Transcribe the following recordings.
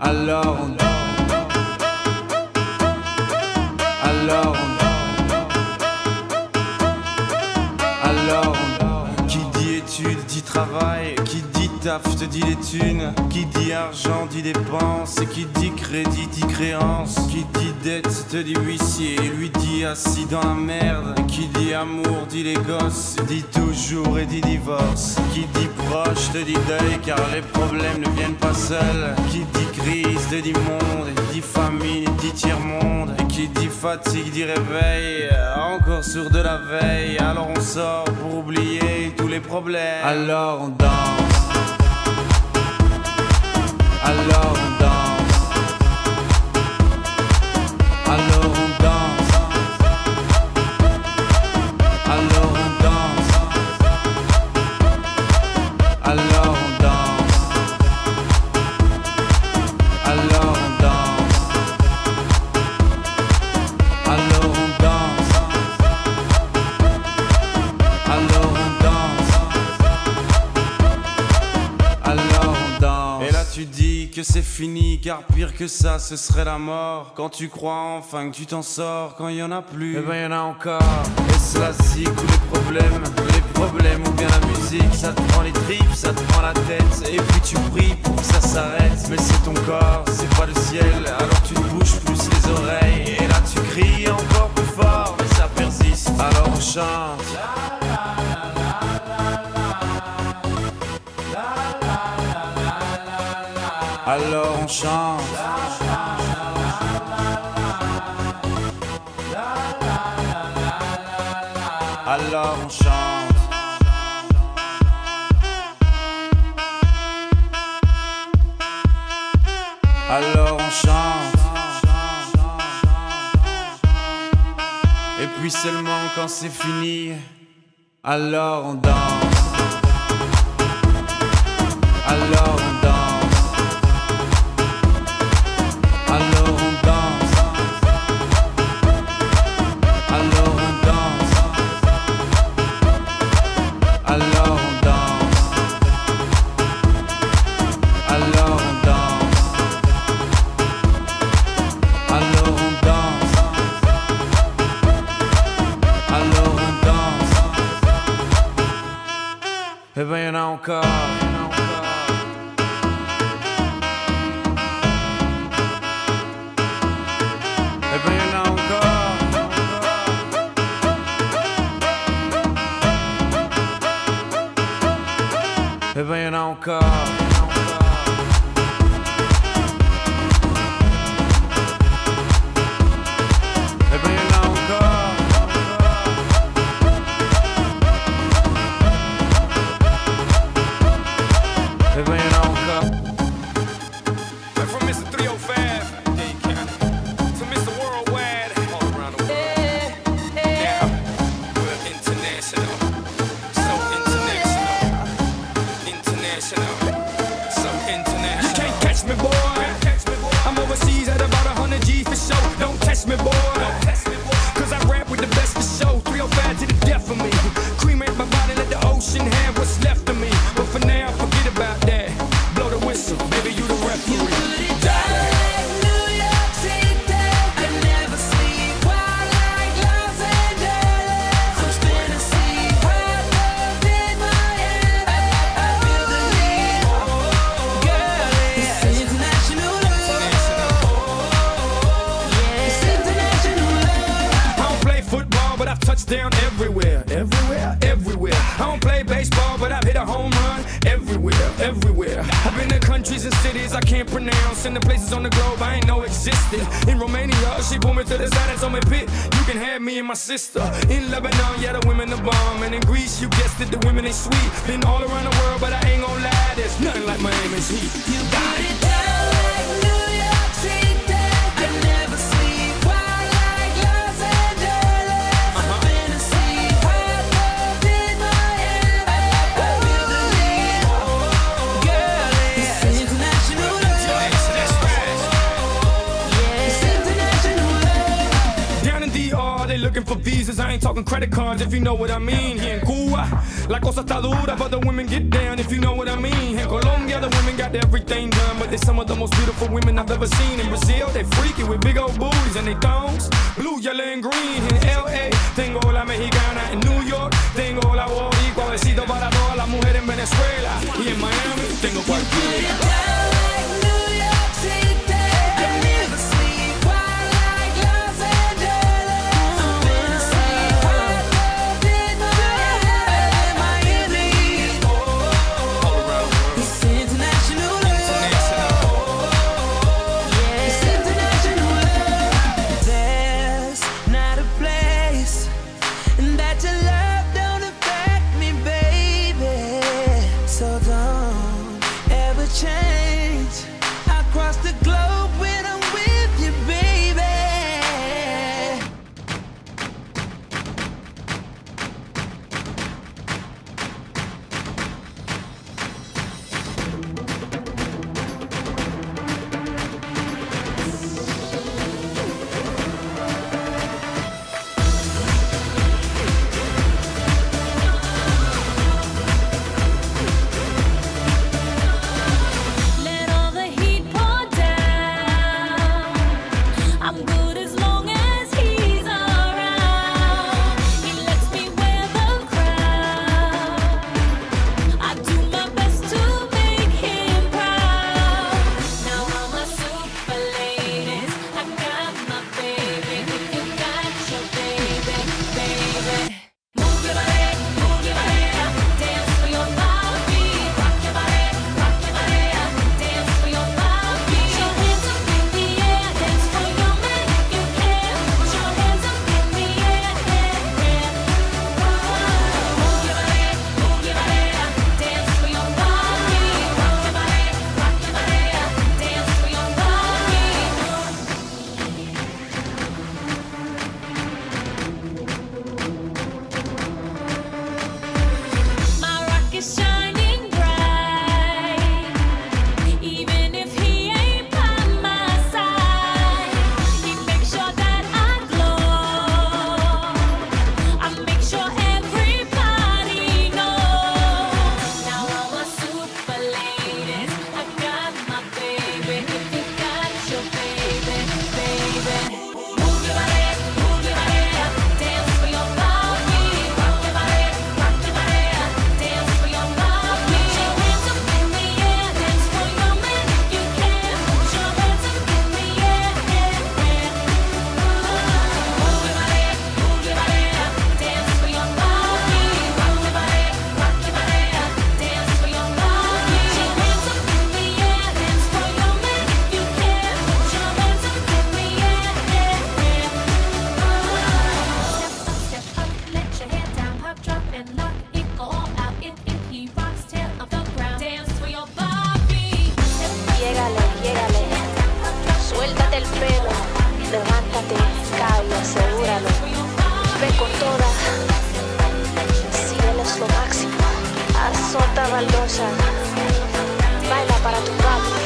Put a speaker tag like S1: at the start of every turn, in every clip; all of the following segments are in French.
S1: Alors on danse. Alors qui dit études dit travail, qui dit taf te dit les thunes, qui dit argent dit dépenses, et qui dit crédit dit créance, qui dit dette te dit huissier, lui dit assis dans la merde, qui dit amour dit les gosses, dit toujours et dit divorce, qui dit proche te dit deuil car les problèmes ne viennent pas seuls, qui dit crise te dit monde, dit famine dit tiers-monde, et qui dit fatigue dit réveil, encore sourd de la veille, alors on sort pour oublier tous les problèmes. Alors on danse. Alors on danse. Alors on danse. Alors on danse. Alors on danse. Alors on danse. Alors on danse. Alors on danse. Alors on danse. Et là tu dis que c'est fini, car pire que ça ce serait la mort. Quand tu crois enfin que tu t'en sors, quand il y en a plus, eh ben y en a encore. Et cela zig tous les problèmes ou bien la musique, ça te prend les tripes, ça te prend la tête, et puis tu pries pour que ça s'arrête. Mais c'est ton corps, c'est pas le ciel, alors tu te bouges plus les oreilles, et là tu cries encore plus fort, mais ça persiste, alors on chante. Alors on chante. Alors on chante. Alors on chante. Et puis seulement quand c'est fini, alors on danse. Alors on danse. Alors on danse. Alors on danse. Alors on danse. Alors on danse. Alors on danse. Alors on danse. Eh ben y'en a encore. Eh ben y'en a encore. Eh ben y'en a encore. Eh ben y'en a encore. Eh ben y'en a encore.
S2: I'm from Mr. 305, Dade County, to Mr. Worldwide, all around the world. Now, we're international, so international, so international. You can't catch me, boy. I'm overseas at about 100 G for show. Don't test me, boy. Cause I rap with the best for show. 305 to the death of me. Cremate my body, let the ocean have what's left of me. But for now, forget about that. Blow the whistle, baby, you the referee. Down everywhere, everywhere, everywhere. I don't play baseball, but I've hit a home run everywhere, everywhere. I've been to countries and cities I can't pronounce, and the places on the globe I ain't know existed. In Romania, she pulled me to the side and told me, "Pit, you can have me and my sister." In Lebanon, yeah, the women are bomb, and in Greece, you guessed it, the women ain't sweet. Been all around the world, but I ain't gon' lie, there's nothing like Miami's heat. You got it down like New York City. I never sleep, wild like Los Angeles. Looking for visas, I ain't talking credit cards, if you know what I mean. Here in Cuba, la cosa está dura, but the women get down, if you know what I mean. In Colombia, the women got everything done, but they're some of the most beautiful women I've ever seen. In Brazil, they freaky with big old booties and they thongs, blue, yellow, and green. In L.A., tengo la mexicana. In New York, tengo la boricua. Besito para todas las mujeres en Venezuela. Y en Miami, tengo cualquiera.
S3: Baila para tu papi.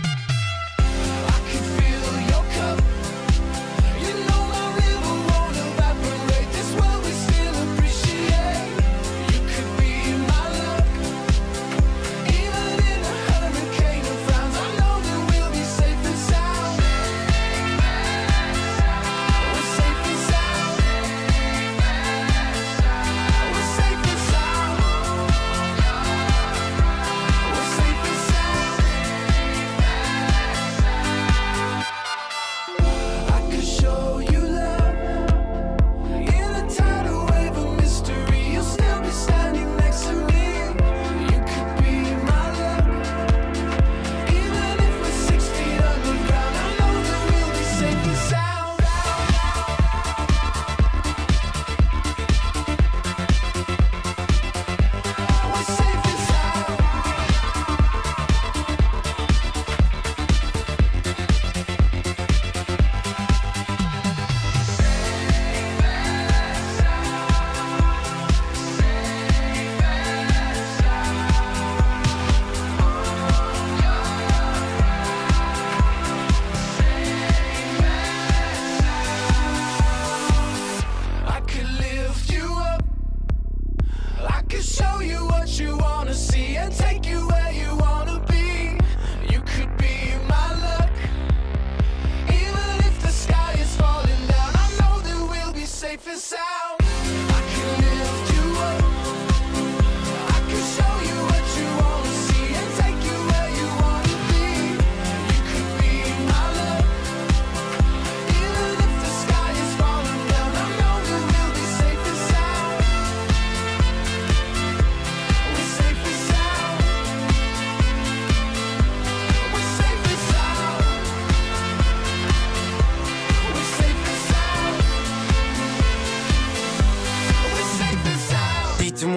S4: I can feel your cup. You know my river wanna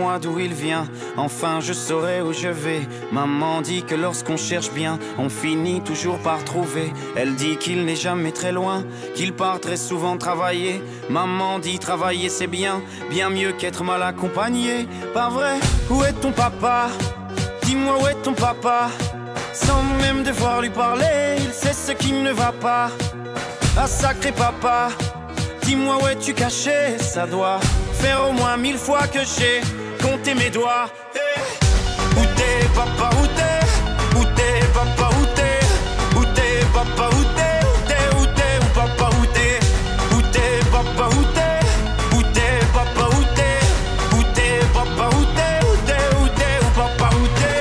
S3: dis-moi d'où il vient, enfin je saurai où je vais. Maman dit que lorsqu'on cherche bien, on finit toujours par trouver. Elle dit qu'il n'est jamais très loin, qu'il part très souvent travailler. Maman dit travailler c'est bien, bien mieux qu'être mal accompagné. Pas vrai? Où est ton papa? Dis-moi où est ton papa? Sans même devoir lui parler, il sait ce qui ne va pas. Ah sacré papa, dis-moi où es-tu caché? Ça doit faire au moins 1000 fois que j'ai compté mes doigts. Hey. Où t'es papa, où t'es? Où t'es papa, où t'es? Où t'es papa, où t'es? Où t'es, où t'es, où papa, où t'es? Où t'es papa, où t'es? Où t'es papa, où t'es? Où t'es papa, où t'es? Où t'es, où t'es, où papa, où t'es?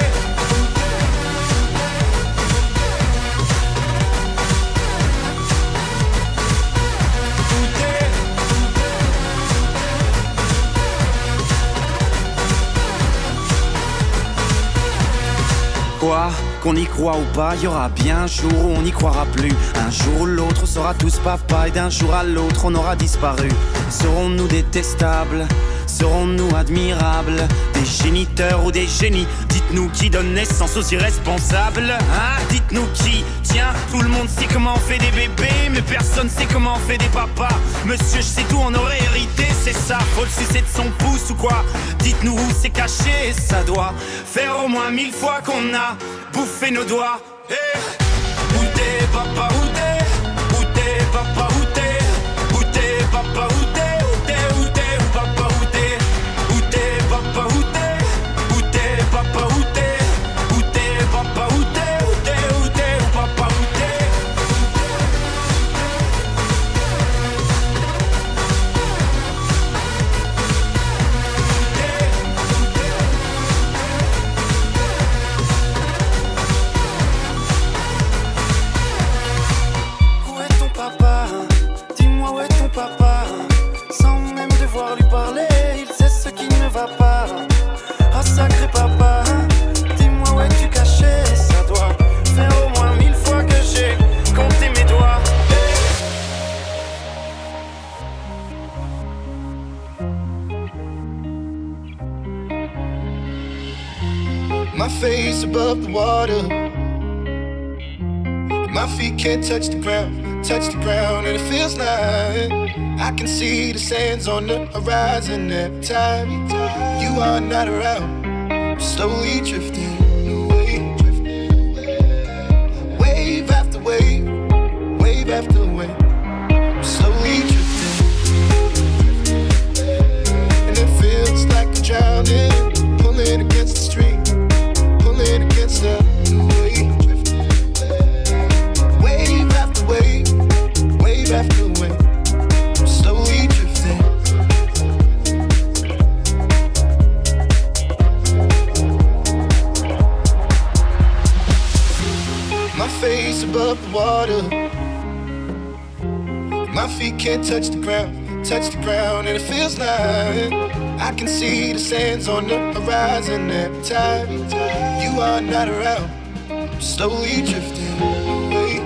S3: Quoi? Qu'on y croit ou pas, y aura bien un jour où on n'y croira plus. Un jour ou l'autre, on sera tous papa, et d'un jour à l'autre, on aura disparu. Serons-nous détestables? Serons-nous admirables? Des géniteurs ou des génies? Dites-nous qui donne naissance aux irresponsables? Hein? Dites-nous qui? Tiens, tout le monde sait comment on fait des bébés, mais personne sait comment on fait des papas. Monsieur, je sais tout, on aurait hérité, c'est ça. Faut le sucer de son pouce ou quoi? Dites-nous où c'est caché, ça doit faire au moins 1000 fois qu'on a bouffé nos doigts. Hey. Où t'es papa, où t'es? Où t'es papa, où t'es? Où t'es papa, où t'es? Où t'es, où t'es, où papa, où t'es? Où t'es papa, où t'es? Où t'es papa, où t'es? Où t'es papa, où t'es? Où t'es, où t'es, où papa, où t'es? Où est ton papa? Dis-moi où est ton papa? Sans même devoir lui parler, il sait ce qui ne va pas. Oh sacré papa, dis-moi où es-tu caché? Ça doit faire au moins 1000 fois que j'ai compté mes doigts.
S4: My face above the water, my feet can't touch the ground, and it feels like I can see the sands on the horizon every time you are not around. I'm slowly drifting away, wave after wave, wave after wave. I'm slowly drifting, and it feels like I'm drowning, pulling against the stream, pulling against the wave. Wave after wave, wave after wave. I'm slowly drifting. My face above the water, my feet can't touch the ground, and it feels like I can see the sands on the horizon every time you are not around. I'm slowly drifting away,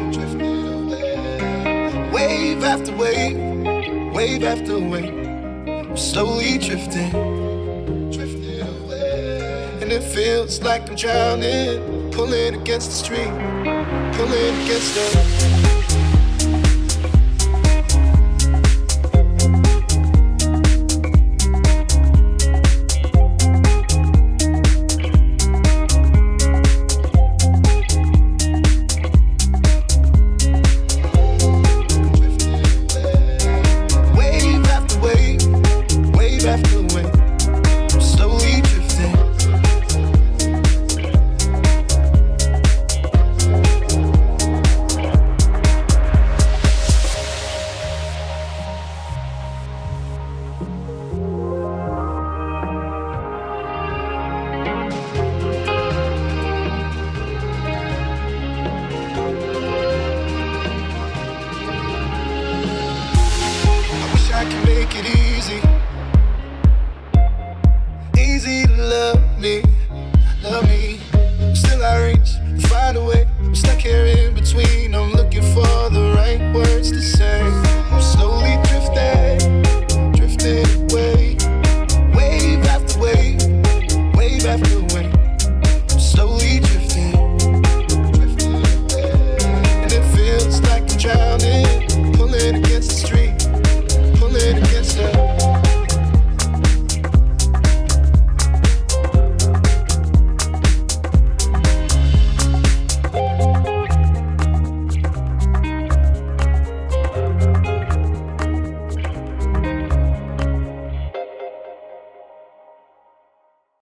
S4: wave after wave, wave after wave. I'm slowly drifting away, and it feels like I'm drowning, pulling against the stream, pulling against the. I can make it easy.